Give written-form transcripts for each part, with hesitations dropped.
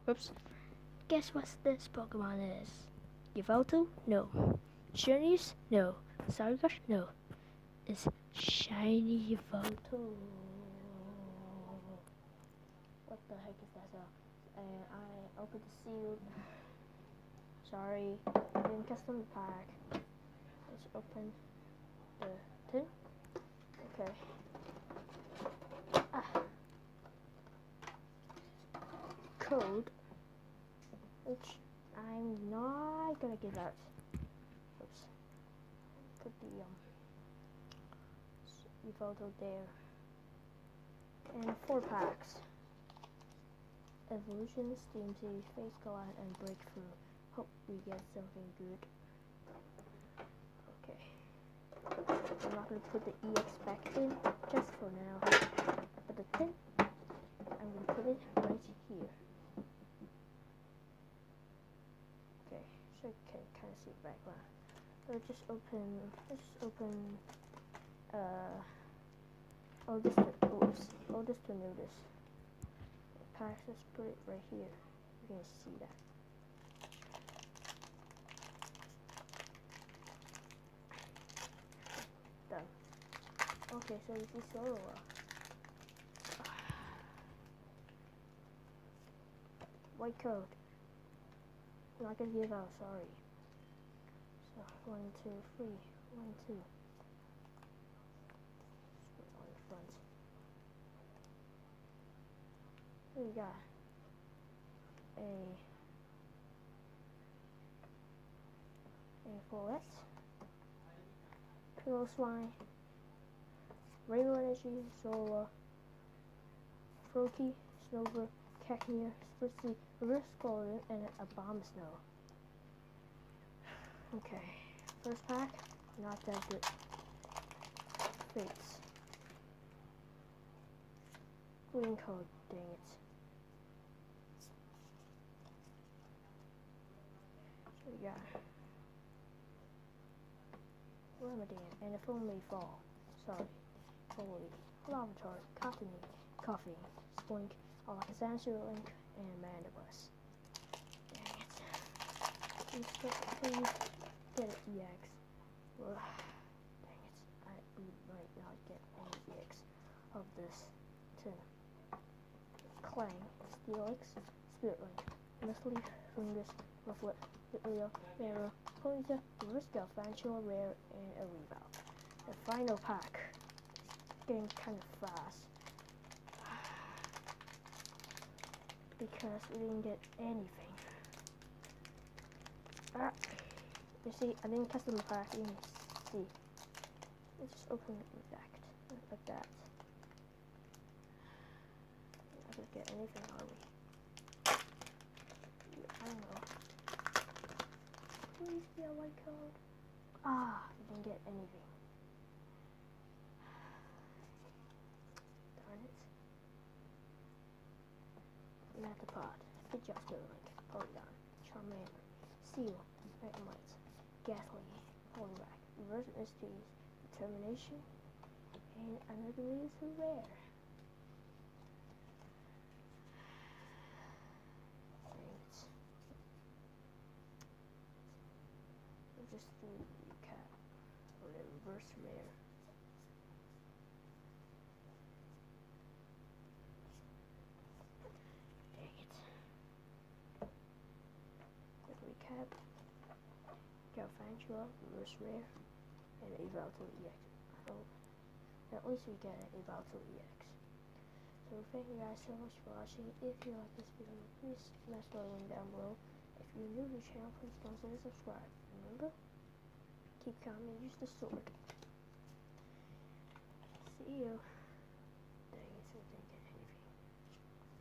Oops. Guess what this Pokemon is? Yveltal? No. Xerneas? No. Sargash? No. It's shiny Yveltal. What the heck is that? And I opened the seal. Sorry, I didn't custom the pack. Let's open the tin. Okay. Code, which I'm not gonna give out. Oops. Put the Yveltal there. And 4 packs. Evolution, Steam Series, Face Collide, and Breakthrough. Hope we get something good. Okay. I'm not gonna put the EX back in just for now. But the tin, I'm gonna put it right here. Okay, so you can kind of see the background. Let's just open just to notice. Packs, let's put it right here. You can see that. Done. Okay, so this is Zoroark. White code. I'm not gonna give out, sorry. So 1, 2, 3, 1, 2. Put it on the front. Here we got a Follett, Piloswine, Rainbow Energy, Zola, Froakie, Snover, Cacnea, Spritzee, Reverse Golden, and a Abomasnow. Okay, first pack, not that good. Fates. Green code, dang it. So we got Ramadan and a Foam May Fall. Sorry. Holy. Lavatar, Cottony, Coffee, Splink, Alakazam, Link, and Mandibus. Dang it. Please get an EX. Ugh. Dang it. We might not get any EX of this tin. Clang, Steelix, Spirit Link, Misty, Fungus, Rufflet, Leo, Mero, Ponyta, Reverse Galvantula, Rare, and a Rebound. The final pack. Getting kind of fast. Because we didn't get anything. You see, I didn't custom the pack, you can see. Let's just open it back like that. We're not gonna get anything, are we? I don't know. Please be a white code. We didn't get anything. Darn it. Metapod, Fidgeotto Link, Porygon, Charmander, Seal, Magnemite, Ghastly, Poliwrath, Reverse Mysteries, Determination, and another is a rare. Just do the recap or the reverse rare. Dang it. Quick recap. Galvantula, reverse rare, and a Yveltal EX. I hope at least we get a Yveltal EX. So thank you guys so much for watching. If you like this video, please smash the link down below. If you're new to the channel, please consider subscribe. Remember, keep calm and use the sword. See you. Dang it, so I didn't get anything.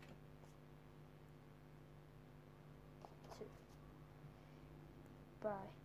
2. Bye.